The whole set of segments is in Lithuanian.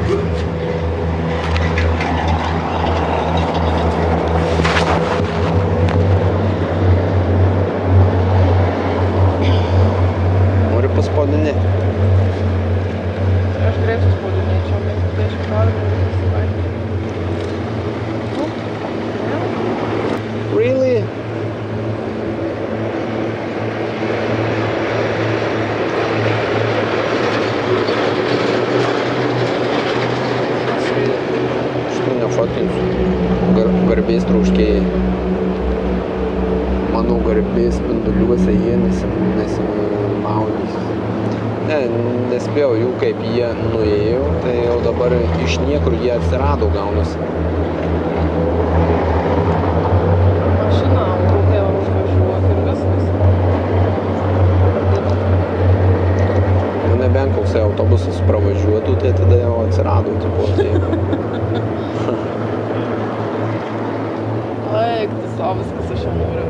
Nori paspaudinėti? Aš greičiau spaudinėčiau, bet tai aš noriu pasivaikti. Really? Šitą nefotinsiu. Garbės trauškėjai. Mano garbės spinduliuose jie nesimaudys. Ne, nespėjau jų kaip jie nuėjo, tai jau dabar iš niekur jie atsirado gaunasi. Mašina, rūkė užvažiuoti ir viskas. Nu, nebent koksai autobusas pravažiuotų, tai tada jau atsirado, tipo, tai... Eik, tai savo viskas aš jau noriu.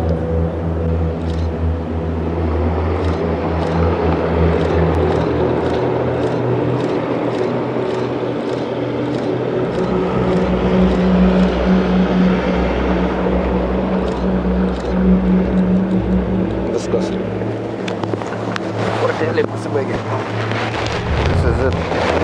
Viskas. Korteliai pasibaigė. This is it.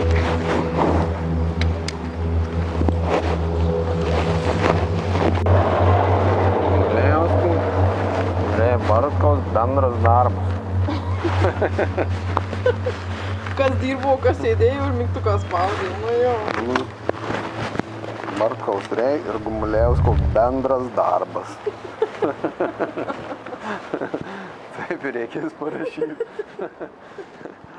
Bartkaus bendras darbas. Kas dirbo, kas sėdėjo ir mygtuką spaudė. Nu jau. Bartkaus Rei ir Gumulevskos bendras darbas. Taip ir reikės parašyti.